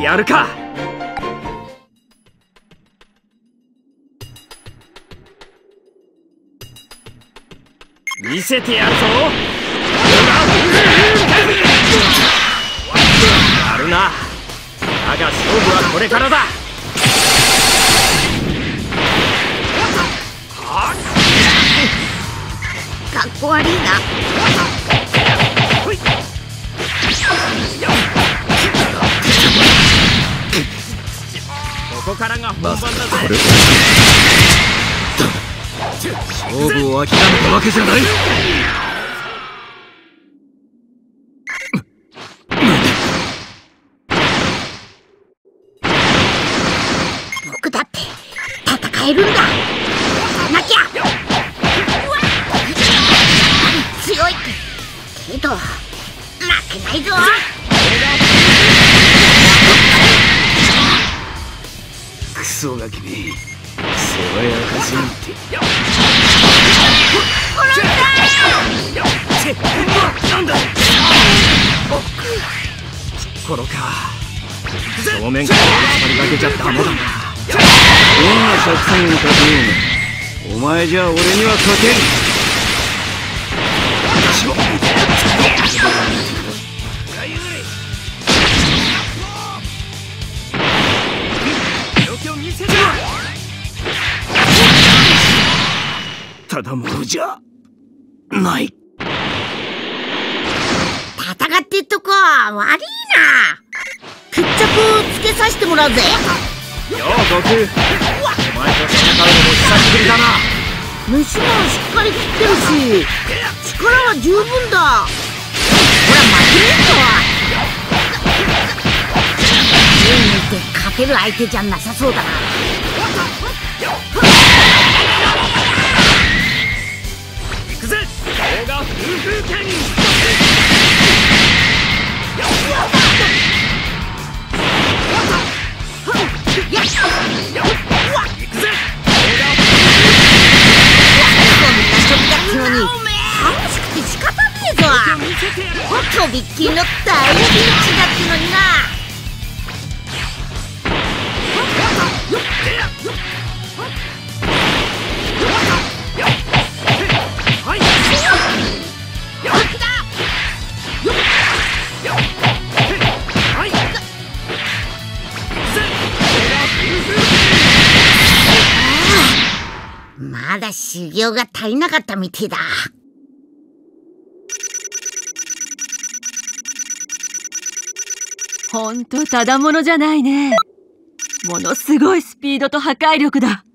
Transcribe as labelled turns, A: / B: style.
A: やるか。見せてやるぞ。やるな。だが勝負はこれからだ。
B: かっこ悪いな。
A: ここからが本番だぜ。
C: 勝負を諦めたわけじゃない。
B: 僕だって戦えるんだ。なきゃ。強いけど負けないぞ。
C: クソガキめ、世話やかしんって。
A: なんだ。ピッコロか。正面からぶつかりかけちゃダメだな。
C: どんな作戦を立てようが、お前じゃ俺には勝てん。私もただものじゃない。
B: 戦ってっとこ悪いな。決着つけさせてもらうぜ。
A: よう悟空、お前と戦うのも久しぶりだな。
B: 飯もしっかり切ってるし力は十分だ。ほら負けねえぞ。家にいて勝てる相手じゃなさそうだな。
A: 行くぜ。動画風風剣。
B: とびっきりの大ピンチだってのにな。まだ修行が足りなかったみてえだ。
D: ほんとただものじゃないね。ものすごいスピードと破壊力だ。